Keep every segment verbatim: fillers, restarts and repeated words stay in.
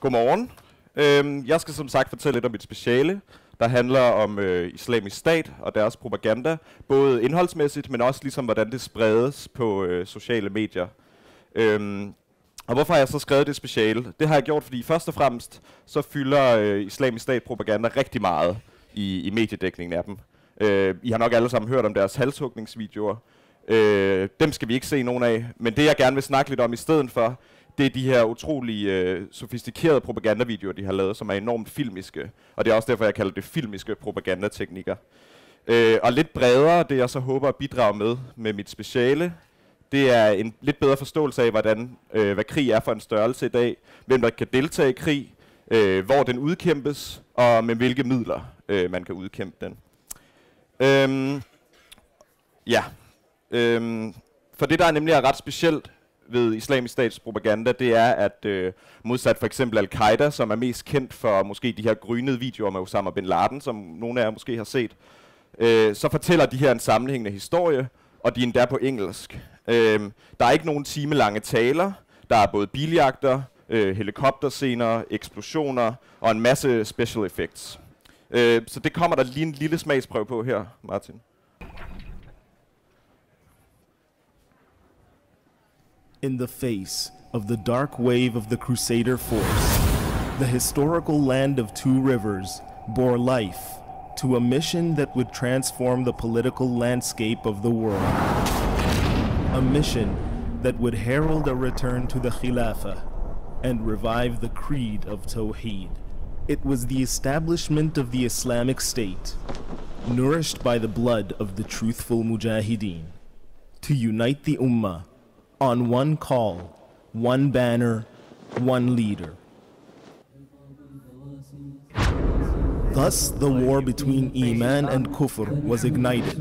Godmorgen. Øhm, jeg skal som sagt fortælle lidt om mit speciale, der handler om øh, Islamisk Stat og deres propaganda, både indholdsmæssigt, men også ligesom hvordan det spredes på øh, sociale medier. Øhm, og hvorfor har jeg så skrevet det speciale? Det har jeg gjort, fordi først og fremmest så fylder øh, Islamisk Stat propaganda rigtig meget i, i mediedækningen af dem. Øh, I har nok alle sammen hørt om deres halshugningsvideoer. Øh, dem skal vi ikke se nogen af, men det jeg gerne vil snakke lidt om i stedet for, det er de her utrolig øh, sofistikerede propagandavideoer, de har lavet, som er enormt filmiske. Og det er også derfor, jeg kalder det filmiske propagandateknikker. Øh, og lidt bredere, det jeg så håber at bidrage med med mit speciale, det er en lidt bedre forståelse af, hvordan, øh, hvad krig er for en størrelse i dag, hvem der kan deltage i krig, øh, hvor den udkæmpes, og med hvilke midler øh, man kan udkæmpe den. Øhm, ja, øhm, for det der er nemlig er ret specielt ved Islamisk Stats propaganda, det er, at øh, modsat for eksempel Al-Qaida, som er mest kendt for måske de her grynede videoer med Osama bin Laden, som nogle af jer måske har set, øh, så fortæller de her en sammenhængende historie, og de er endda på engelsk. Øh, der er ikke nogen timelange taler, der er både biljagter, øh, helikopterscener, eksplosioner og en masse special effects. Øh, så det kommer der lige en lille smagsprøve på her, Martin. In the face of the dark wave of the Crusader force, the historical land of Two Rivers bore life to a mission that would transform the political landscape of the world. A mission that would herald a return to the Khilafah and revive the creed of Tawheed. It was the establishment of the Islamic State, nourished by the blood of the truthful Mujahideen, to unite the Ummah on one call, one banner, one leader. Thus, the war between Iman and Kufr was ignited.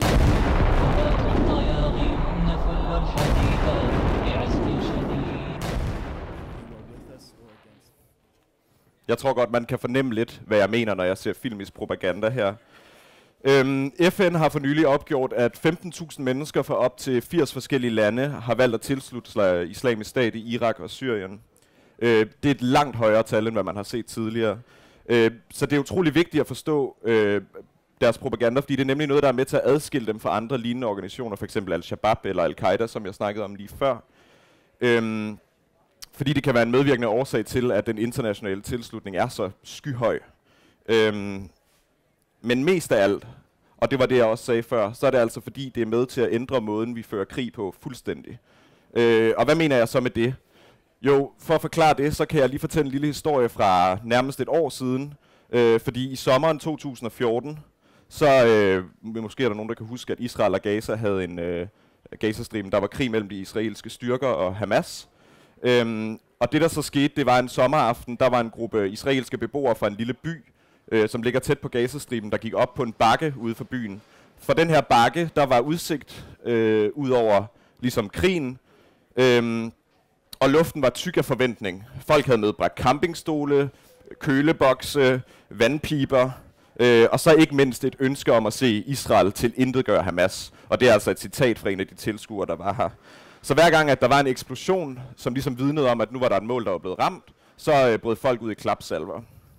Jeg tror godt, man kan fornemme lidt, hvad jeg mener, når jeg ser filmisk propaganda her. Øhm, F N har for nylig opgjort, at femten tusind mennesker fra op til firs forskellige lande har valgt at tilslutte sig Islamisk Stat i Irak og Syrien. Øh, det er et langt højere tal, end hvad man har set tidligere. Øh, så det er utrolig vigtigt at forstå øh, deres propaganda, fordi det er nemlig noget, der er med til at adskille dem fra andre lignende organisationer, f.eks. Al-Shabaab eller Al-Qaida, som jeg snakkede om lige før. Øhm, fordi det kan være en medvirkende årsag til, at den internationale tilslutning er så skyhøj. Øhm, Men mest af alt, og det var det, jeg også sagde før, så er det altså fordi, det er med til at ændre måden, vi fører krig på fuldstændig. Øh, og hvad mener jeg så med det? Jo, for at forklare det, så kan jeg lige fortælle en lille historie fra nærmest et år siden. Øh, fordi i sommeren to tusind og fjorten, så øh, måske er der nogen, der kan huske, at Israel og Gaza havde en øh, Gazastriben, der var krig mellem de israelske styrker og Hamas. Øhm, og det, der så skete, det var en sommeraften, der var en gruppe israelske beboere fra en lille by, Øh, som ligger tæt på Gazastriben, der gik op på en bakke ude for byen. For den her bakke, der var udsigt øh, ud over ligesom krigen, øhm, og luften var tyk af forventning. Folk havde medbragt campingstole, kølebokse, vandpiber, øh, og så ikke mindst et ønske om at se Israel tilintetgøre Hamas. Og det er altså et citat fra en af de tilskuere, der var her. Så hver gang, at der var en eksplosion, som ligesom vidnede om, at nu var der et mål, der var blevet ramt, så øh, brød folk ud i klapsalver.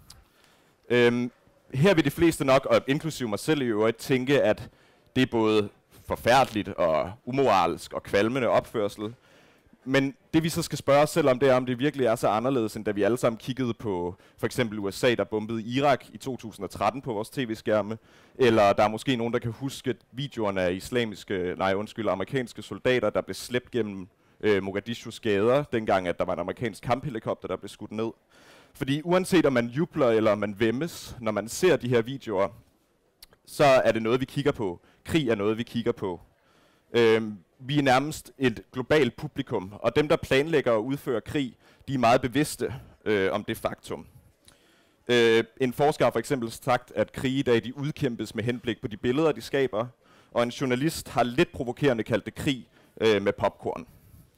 Øhm, her vil de fleste nok, og inklusive mig selv i øvrigt, tænke, at det er både forfærdeligt og umoralsk og kvalmende opførsel. Men det vi så skal spørge os selv om, det er, om det virkelig er så anderledes, end da vi alle sammen kiggede på for eksempel U S A, der bombede Irak i to tusind og tretten på vores tv-skærme. Eller der er måske nogen, der kan huske videoerne af islamiske, nej undskyld, amerikanske soldater, der blev slæbt gennem øh, Mogadishus gader, dengang at der var en amerikansk kamphelikopter, der blev skudt ned. Fordi uanset om man jubler eller man væmmes, når man ser de her videoer, så er det noget, vi kigger på. Krig er noget, vi kigger på. Øhm, vi er nærmest et globalt publikum, og dem, der planlægger og udfører krig, de er meget bevidste øh, om det faktum. Øh, en forsker har for eksempel sagt, at krige i dag de udkæmpes med henblik på de billeder, de skaber, og en journalist har lidt provokerende kaldt det krig øh, med popcorn.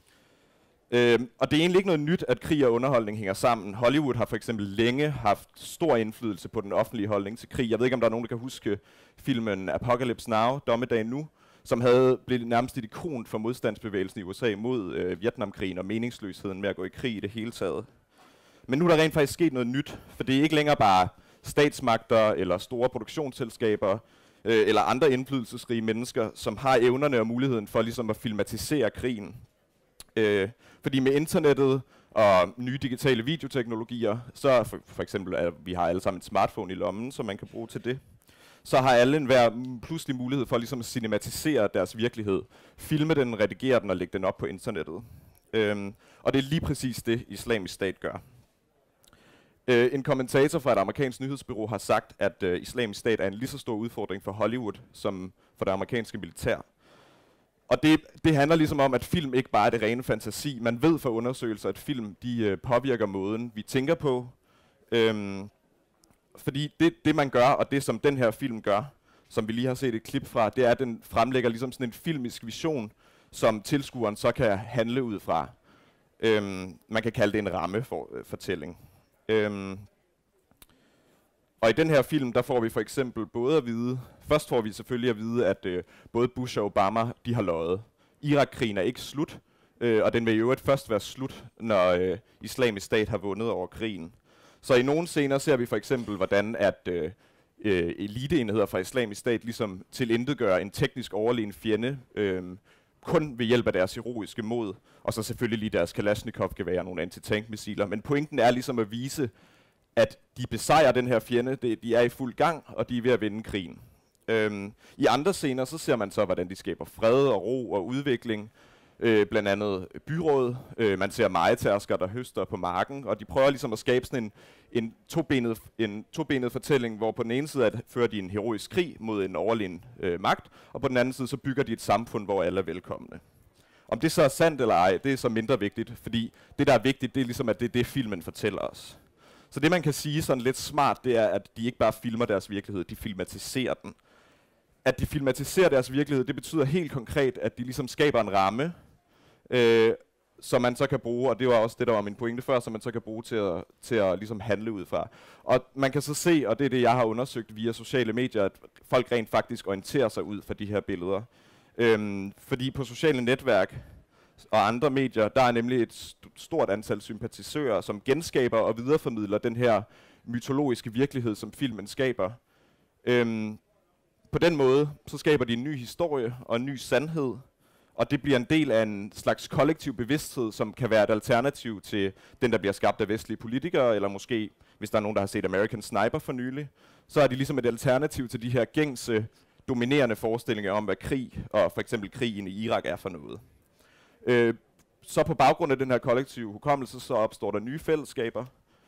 Øhm, og det er egentlig ikke noget nyt, at krig og underholdning hænger sammen. Hollywood har for eksempel længe haft stor indflydelse på den offentlige holdning til krig. Jeg ved ikke, om der er nogen, der kan huske filmen Apocalypse Now, Dommedag Nu, som havde blevet nærmest et ikon for modstandsbevægelsen i U S A mod øh, Vietnamkrigen og meningsløsheden med at gå i krig i det hele taget. Men nu er der rent faktisk sket noget nyt, for det er ikke længere bare statsmagter eller store produktionsselskaber øh, eller andre indflydelsesrige mennesker, som har evnerne og muligheden for ligesom at filmatisere krigen. Øh, fordi med internettet og nye digitale videoteknologier, så for, for eksempel, at vi har alle sammen en smartphone i lommen, som man kan bruge til det, så har alle enhver pludselig mulighed for ligesom at cinematisere deres virkelighed, filme den, redigere den og lægge den op på internettet. Øhm, og det er lige præcis det, Islamisk Stat gør. Øh, en kommentator fra et amerikansk nyhedsbureau har sagt, at øh, Islamisk Stat er en lige så stor udfordring for Hollywood som for det amerikanske militær. Og det, det handler ligesom om, at film ikke bare er det rene fantasi. Man ved fra undersøgelser, at film de, øh, påvirker måden, vi tænker på. Øhm, fordi det, det, man gør, og det, som den her film gør, som vi lige har set et klip fra, det er, at den fremlægger ligesom sådan en filmisk vision, som tilskueren så kan handle ud fra. Øhm, man kan kalde det en rammefortælling. Øhm, og i den her film, der får vi for eksempel både at vide, først får vi selvfølgelig at vide, at øh, både Bush og Obama, de har løjet. Irak-krigen er ikke slut, øh, og den vil i øvrigt først være slut, når øh, Islamisk Stat har vundet over krigen. Så i nogle scener ser vi for eksempel, hvordan at øh, øh, eliteenheder fra Islamisk Stat ligesom tilintetgør en teknisk overlegen fjende, øh, kun ved hjælp af deres heroiske mod, og så selvfølgelig lige deres Kalashnikov-geværer og nogle antitankmissiler. Men pointen er ligesom at vise, at de besejrer den her fjende, det, de er i fuld gang, og de er ved at vinde krigen. Øhm, I andre scener, så ser man så, hvordan de skaber fred og ro og udvikling, øh, blandt andet byråd. Øh, man ser mejetærsker, der høster på marken, og de prøver ligesom at skabe sådan en, en, tobenet, en tobenet fortælling, hvor på den ene side at fører de en heroisk krig mod en overlegen øh, magt, og på den anden side så bygger de et samfund, hvor alle er velkomne. Om det så er sandt eller ej, det er så mindre vigtigt, fordi det, der er vigtigt, det er ligesom, at det er det, filmen fortæller os. Så det, man kan sige sådan lidt smart, det er, at de ikke bare filmer deres virkelighed, de filmatiserer den. At de filmatiserer deres virkelighed, det betyder helt konkret, at de ligesom skaber en ramme, øh, som man så kan bruge, og det var også det, der var min pointe før, som man så kan bruge til at, til at ligesom handle ud fra. Og man kan så se, og det er det, jeg har undersøgt via sociale medier, at folk rent faktisk orienterer sig ud fra de her billeder. Øhm, fordi på sociale netværk og andre medier, der er nemlig et st- stort antal sympatisører, som genskaber og videreformidler den her mytologiske virkelighed, som filmen skaber. Øhm, på den måde, så skaber de en ny historie og en ny sandhed, og det bliver en del af en slags kollektiv bevidsthed, som kan være et alternativ til den, der bliver skabt af vestlige politikere, eller måske, hvis der er nogen, der har set American Sniper for nylig, så er de ligesom et alternativ til de her gængse, dominerende forestillinger om, hvad krig, og for eksempel krigen i Irak er for noget. Øh, så på baggrund af den her kollektive hukommelse, så opstår der nye fællesskaber.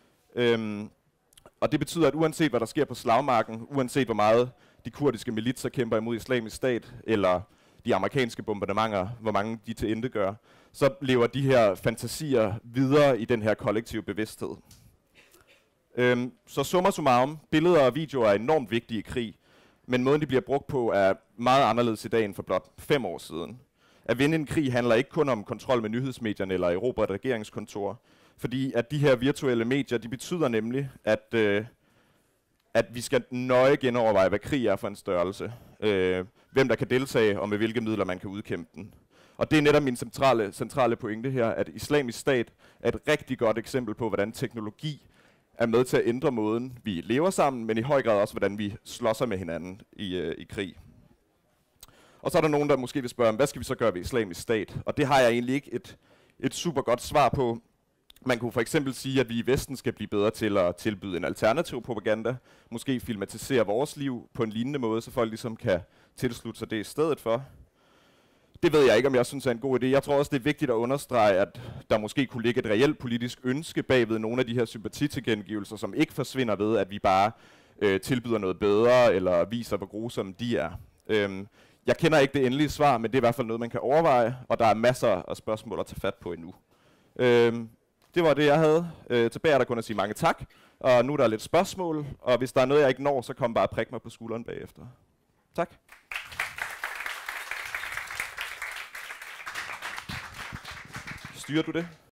Øhm, og det betyder, at uanset hvad der sker på slagmarken, uanset hvor meget de kurdiske militser kæmper imod Islamisk Stat, eller de amerikanske bombardementer, hvor mange de tilintetgør, så lever de her fantasier videre i den her kollektive bevidsthed. Øhm, så summa summarum, billeder og videoer er enormt vigtige i krig, men måden de bliver brugt på er meget anderledes i dag end for blot fem år siden. At vinde en krig handler ikke kun om kontrol med nyhedsmedierne eller erobre et regeringskontor, fordi at de her virtuelle medier, de betyder nemlig, at, øh, at vi skal nøje genoverveje, hvad krig er for en størrelse, øh, hvem der kan deltage og med hvilke midler man kan udkæmpe den. Og det er netop min centrale, centrale pointe her, at Islamisk Stat er et rigtig godt eksempel på, hvordan teknologi er med til at ændre måden, vi lever sammen, men i høj grad også, hvordan vi slås med hinanden i, øh, i krig. Og så er der nogen, der måske vil spørge, hvad skal vi så gøre ved Islamisk Stat? Og det har jeg egentlig ikke et, et super godt svar på. Man kunne for eksempel sige, at vi i Vesten skal blive bedre til at tilbyde en alternativ propaganda. Måske filmatisere vores liv på en lignende måde, så folk ligesom kan tilslutte sig det i stedet for. Det ved jeg ikke, om jeg synes er en god idé. Jeg tror også, det er vigtigt at understrege, at der måske kunne ligge et reelt politisk ønske bagved nogle af de her sympatitilkendegivelser, som ikke forsvinder ved, at vi bare øh, tilbyder noget bedre, eller viser, hvor grusomme de er. Øhm, jeg kender ikke det endelige svar, men det er i hvert fald noget, man kan overveje, og der er masser af spørgsmål at tage fat på endnu. Øhm, det var det, jeg havde. Øh, tilbage er der kun at sige mange tak, og nu er der lidt spørgsmål, og hvis der er noget, jeg ikke når, så kom bare og prik mig på skulderen bagefter. Tak. Styrer du det?